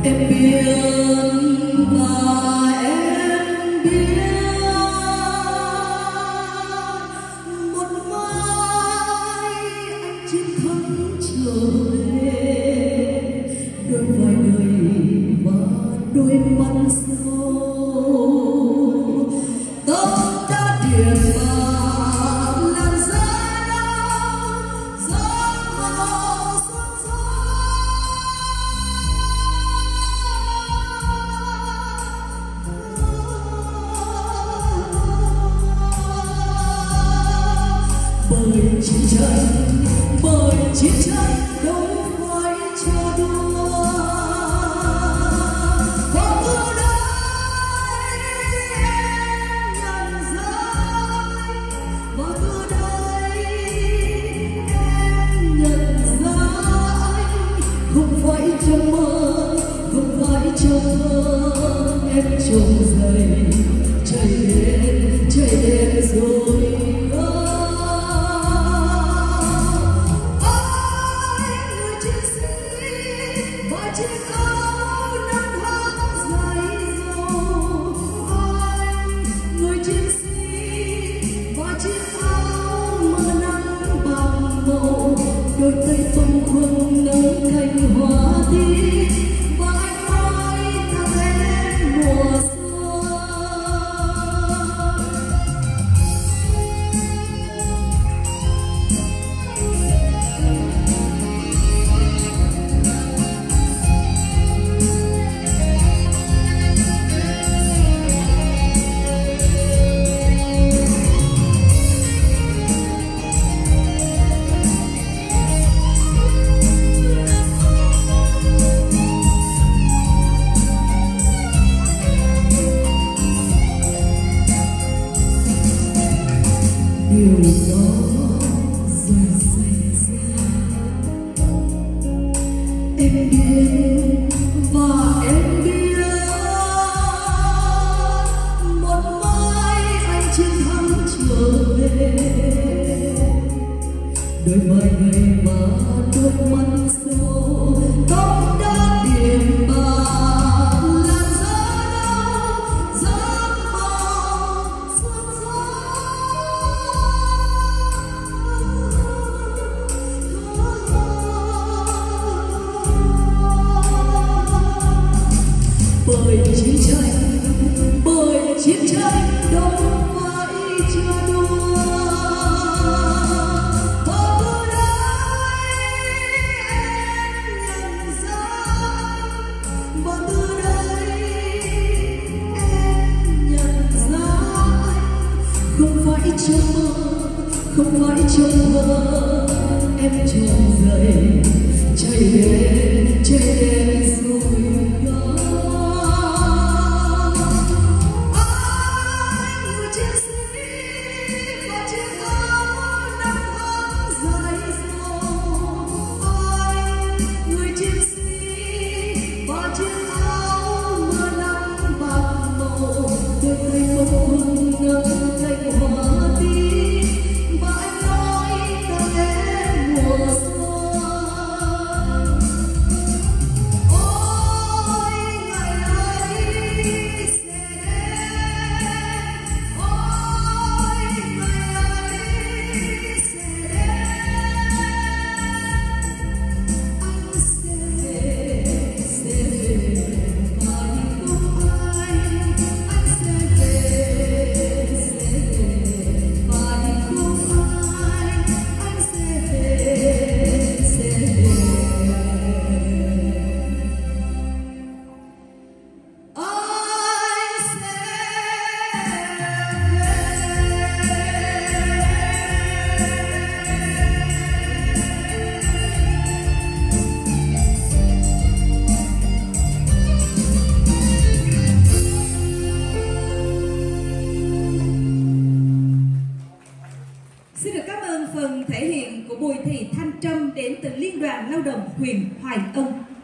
bởi chiến tranh đâu phải cho đùa. Và từ đây em nhận ra, và từ đây em nhận ra anh không phải trong mơ, không phải trong mơ. Em trông dậy chạy đến rồi. Đôi tay phong khuâng nắng cánh hoa tím và anh nói ta đến mùa xuân. Điều đó rồi xảy ra, em biết và em biết một mai anh chiến thắng trở về. Đôi vai gầy và đôi mắt sâu, tóc đã điểm bạc làn da đau giấc mơ xuân gió. Bởi chiến tranh đâu phải cho đùa. Và từ đây em nhận ra, và từ đây em nhận ra anh không phải trong mơ, không phải trong mơ. Em trông dậy chạy đến rồi đó. Xin được cảm ơn phần thể hiện của Bùi Thị Thanh Trâm đến từ Liên đoàn Lao động huyện Hoài Ân.